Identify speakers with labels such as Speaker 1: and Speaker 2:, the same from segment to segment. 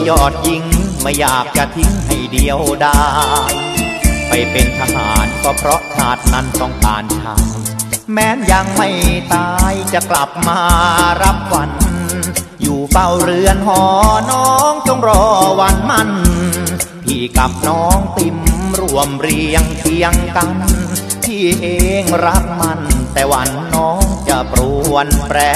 Speaker 1: ยอดหญิงไม่อยากจะทิ้งให้เดียวดายไปเป็นทหารก็เพราะชาตินั้นต้องการชายแม้นยังไม่ตายจะกลับมารับวันอยู่เฝ้าเรือนหอน้องจงรอวันมันพี่กับน้องติมรวมเรียงเคียงกันพี่เองรักมันแต่วันน้องจะปรวนแปร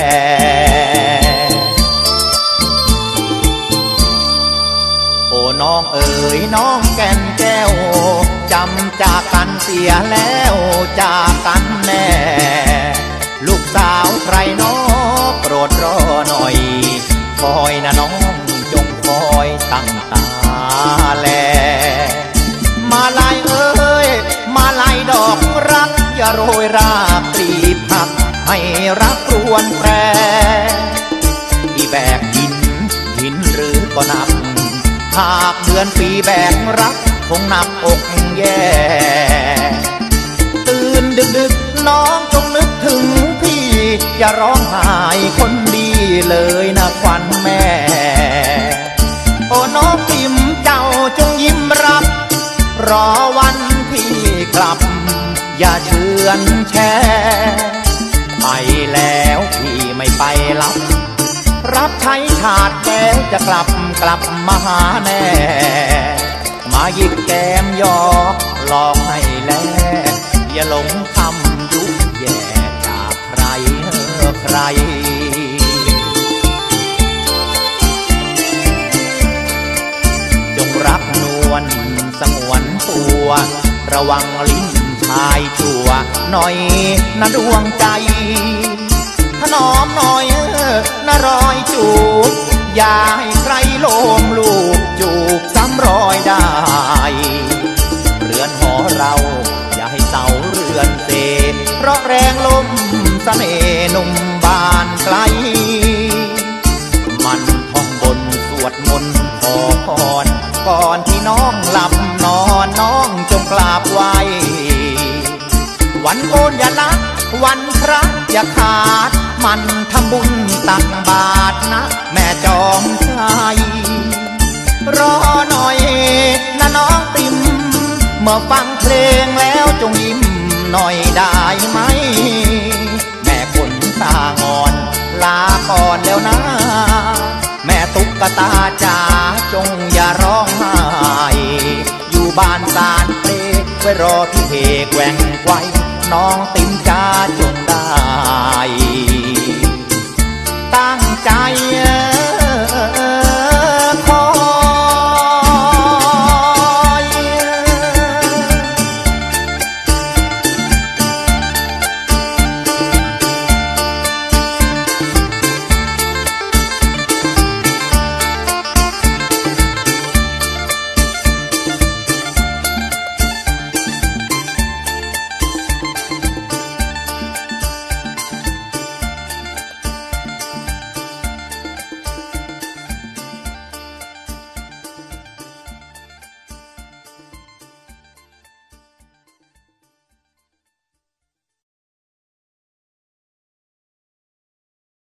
Speaker 1: โอ้น้องเอ๋ยน้องแก่นแก้วจำจากกันเสียแล้วจากกันแน่ลูกสาวใครน้องโปรดรอหน่อยคอยนะน้องจงคอยตั้งตาแลมาลายเอ้ยมาลายดอกรักอย่าโรยราบปรีผักให้รักรวนแปรที่แบกหินหรือก็นับหากเดือนปีแบกรักคงหนักอกแย่ตื่นดึกน้องจงนึกถึงพี่อย่าร้องไห้คนดีเลยนะควันแม่โอ้น้องติมเจ้าจงยิ้มรับรอวันพี่กลับอย่าเชือนแช่ไปแล้วพี่ไม่ไปรับใช้ชาติแล้วจะกลับมาหาแน่มาหยิบแก้มยอกหลอกให้แลอย่าหลงคำยุแย่จากใครใครจงรักนวลสงวนตัวระวังลิ้นชายชั่วหน่อยนะดวงใจถนอมหน่อยนะรอยจูบอย่าให้ใครโลมลูกจูบซ้ำรอยได้เรือนหอเราอย่าให้เสาเรือนเสเพราะแรงลมเสน่ห์หนุ่มบ้านไกลมันท่องบนสวดมนต์ขอพรก่อนที่น้องหลับนอนน้องจงกราบไหว้วันโกนอย่าละวันพระอย่าขาดมันทำบุญตักบาตรนะแม่จอมชัยรอหน่อยนะน้องติมเมื่อฟังเพลงแล้วจงยิ้มหน่อยได้ไหมแม่คนตางอนลาก่อนแล้วนะแม่ตุ๊กตาจ๋าจงอย่าร้องไห้อยู่บ้านสารเพลงไว้รอพี่เพกแหว่งไว้น้องติมจ้าจงได้